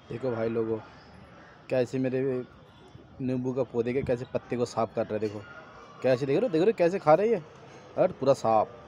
देखो भाई लोगों, कैसे मेरे नींबू का पौधे के कैसे पत्ते को साफ कर रहा है। देखो कैसे, देख रहे हो कैसे खा रहे हैं ये। और पूरा साफ।